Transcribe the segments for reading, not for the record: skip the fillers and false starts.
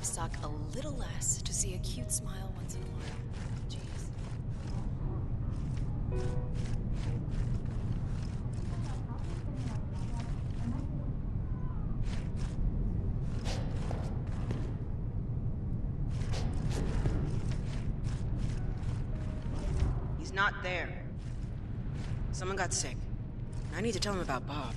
suck a little less to see a cute smile once in a while. Jeez. He's not there. Someone got sick. I need to tell him about Bob.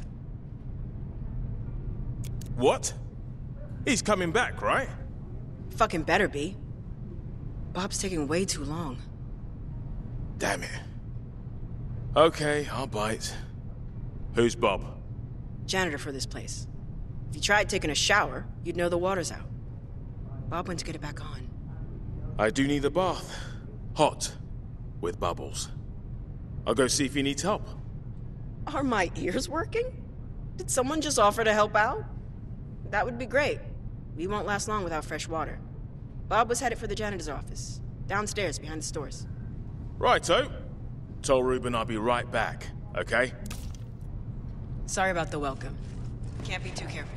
What? He's coming back, right? Fucking better be. Bob's taking way too long. Damn it. Okay, I'll bite. Who's Bob? Janitor for this place. If you tried taking a shower, you'd know the water's out. Bob went to get it back on. I do need a bath. Hot. With bubbles. I'll go see if he needs help. Are my ears working? Did someone just offer to help out? That would be great. We won't last long without fresh water. Bob was headed for the janitor's office, downstairs behind the stores. Righto. Tell Ruben I'll be right back, okay? Sorry about the welcome. Can't be too careful.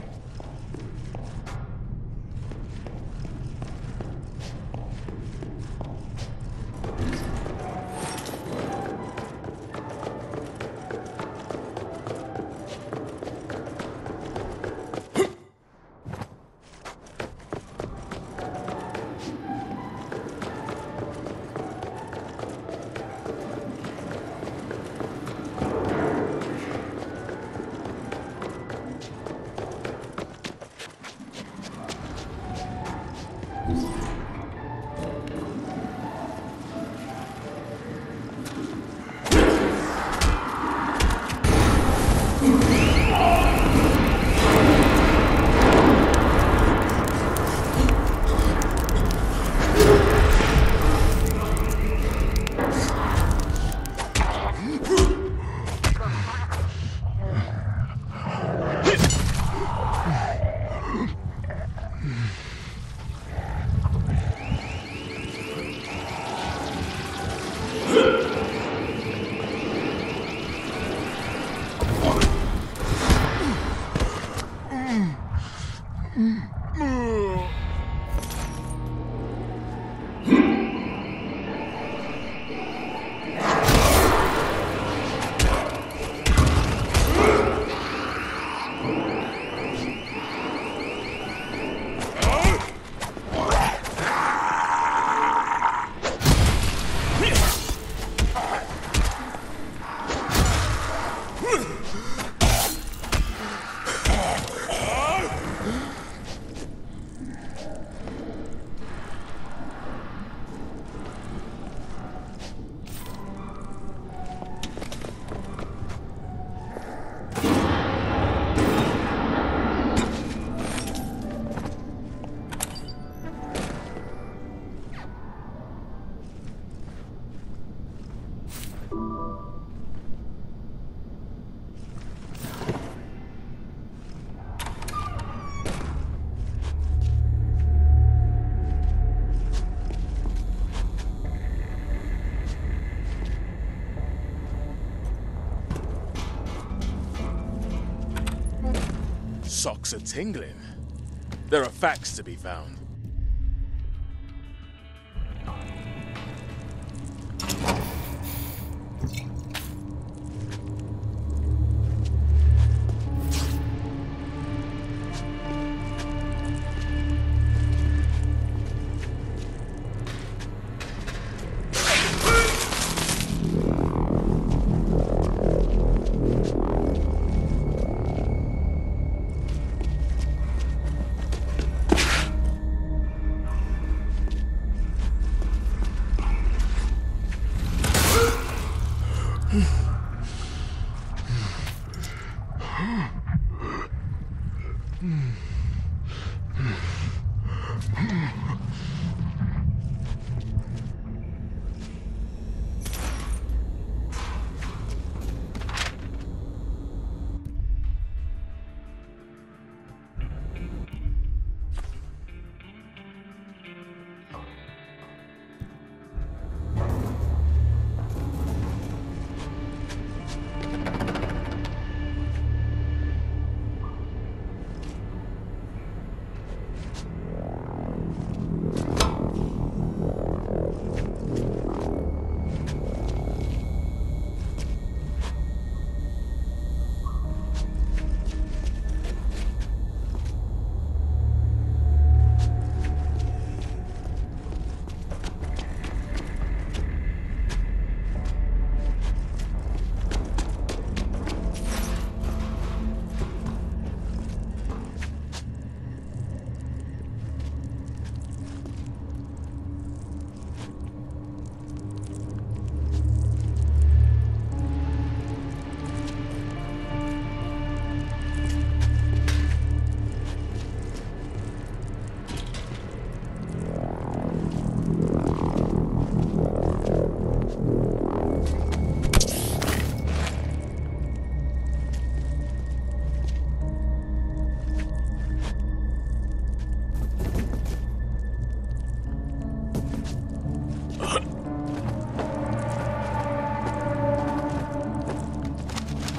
Socks are tingling. There are facts to be found.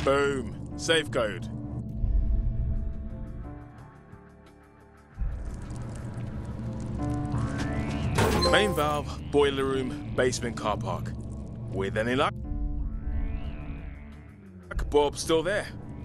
Boom. Safe code. Main valve, boiler room, basement car park. With any luck, Bob's still there.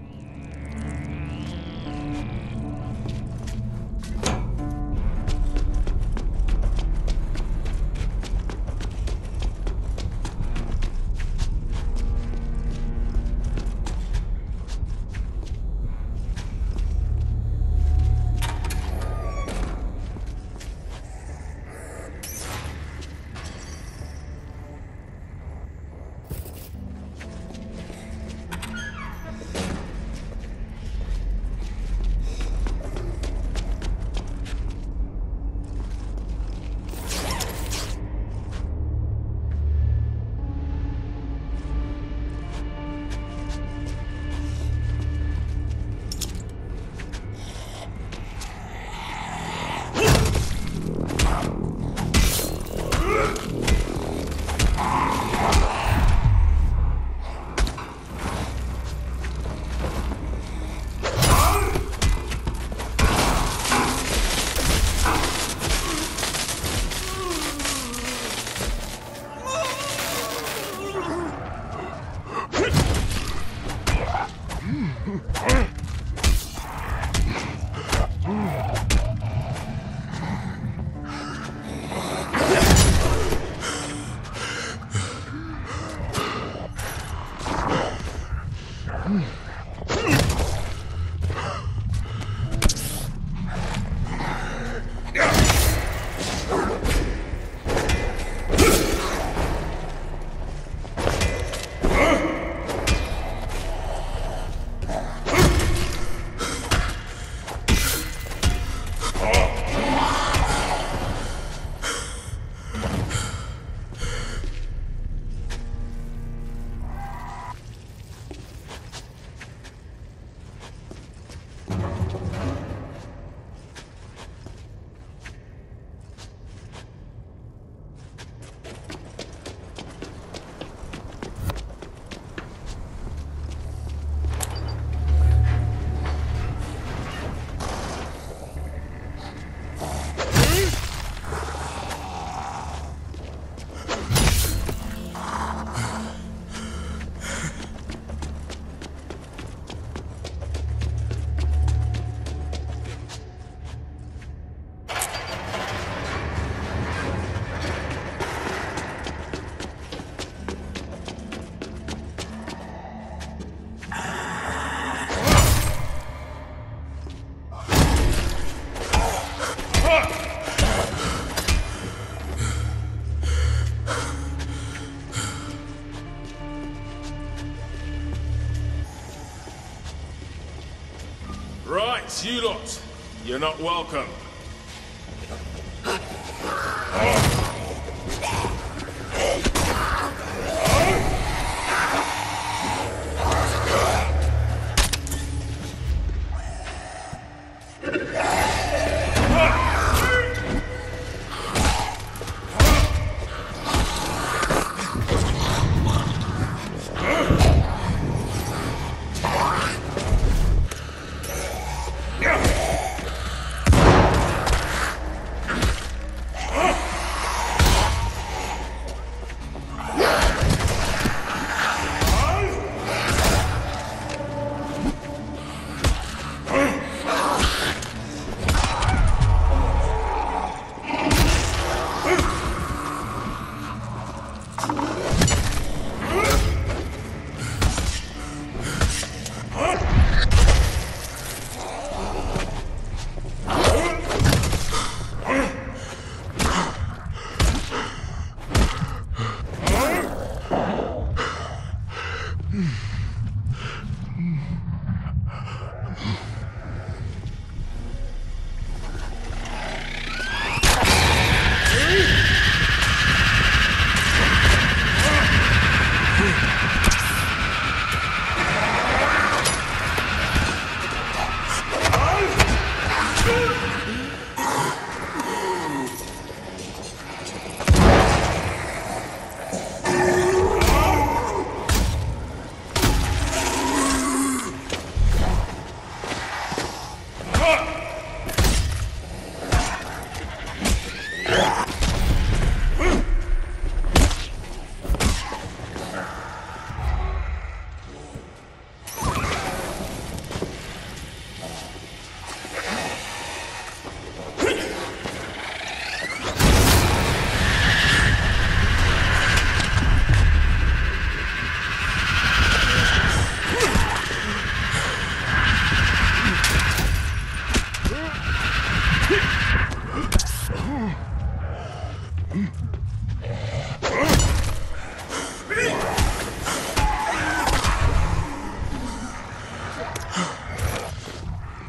Right, you lot. You're not welcome.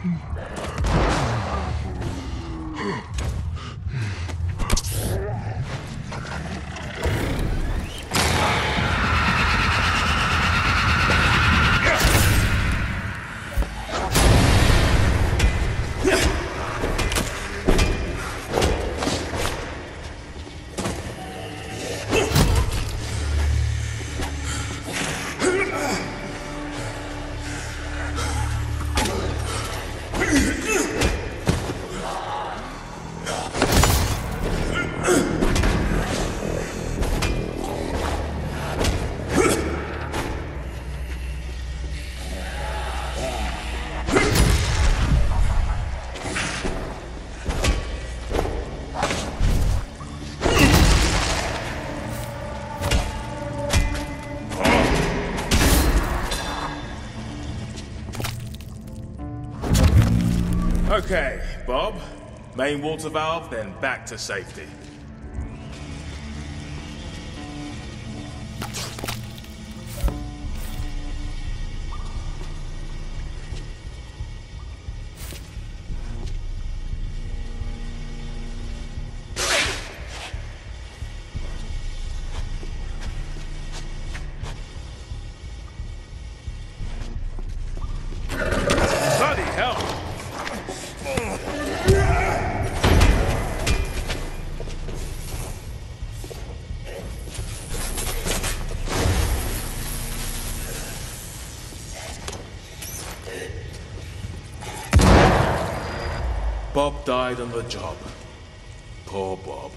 Okay, Bob. Main water valve, then back to safety. Bloody hell! Bob died on the job. Poor Bob.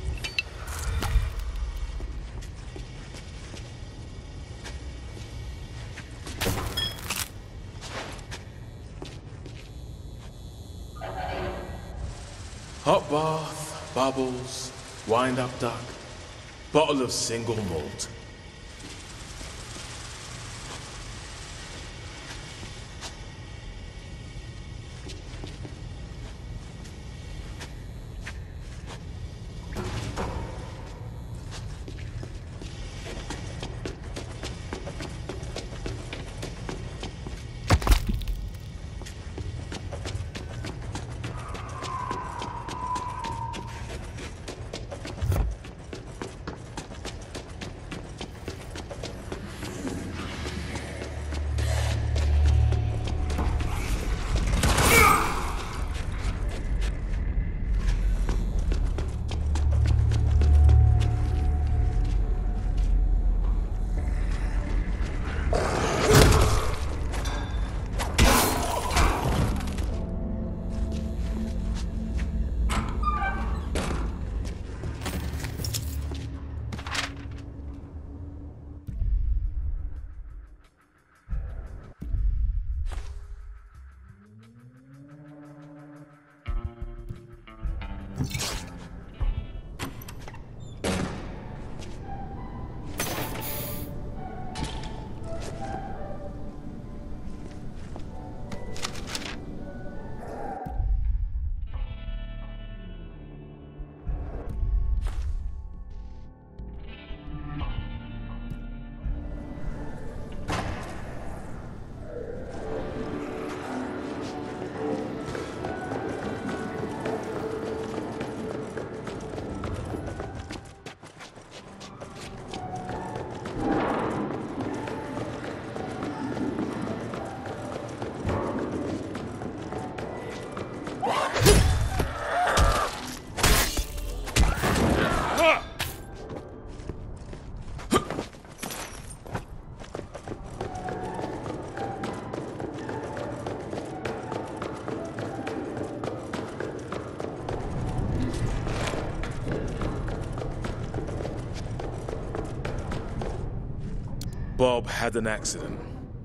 Hot bath, bubbles, wind-up duck, bottle of single malt. Bob had an accident.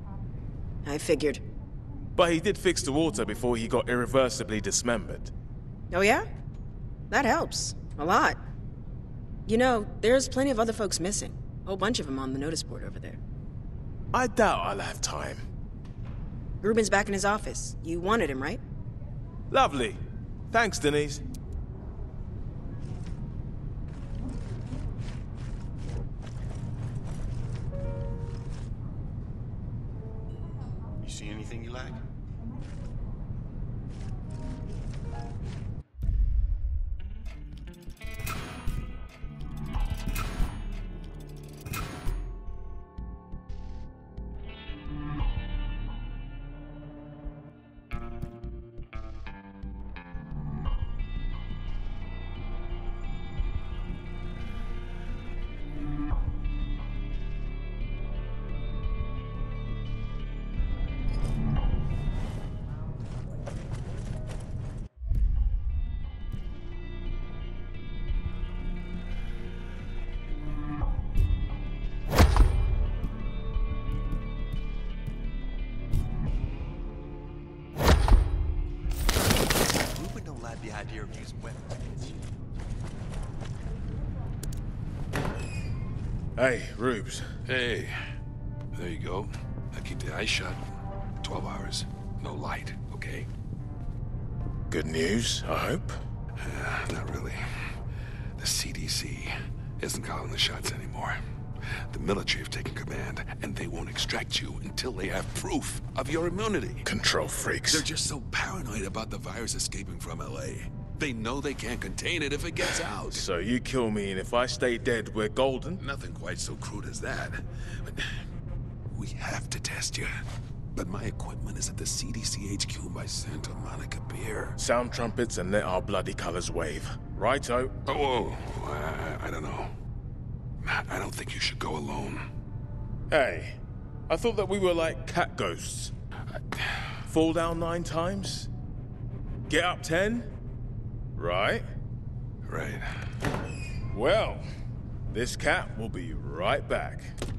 I figured. But he did fix the water before he got irreversibly dismembered. Oh yeah? That helps. A lot. You know, there's plenty of other folks missing. A whole bunch of them on the notice board over there. I doubt I'll have time. Ruben's back in his office. You wanted him, right? Lovely. Thanks, Denise. You see anything you like? like the idea of using weapons. Hey, Rubes. Hey, there you go. Now keep the eyes shut. 12 hours, no light, okay? Good news, I hope. Not really. The CDC isn't calling the shots anymore. The military have taken command, and they won't extract you until they have proof of your immunity. Control freaks. They're just so paranoid about the virus escaping from LA. They know they can't contain it if it gets out. So you kill me, and if I stay dead, we're golden? Nothing quite so crude as that. But we have to test you. But my equipment is at the CDC HQ by Santa Monica Pier. Sound trumpets and let our bloody colors wave. Righto. Oh, I don't know. I don't think you should go alone. Hey, I thought that we were like cat ghosts. Fall down 9 times? Get up 10? Right? Right. Well, this cat will be right back.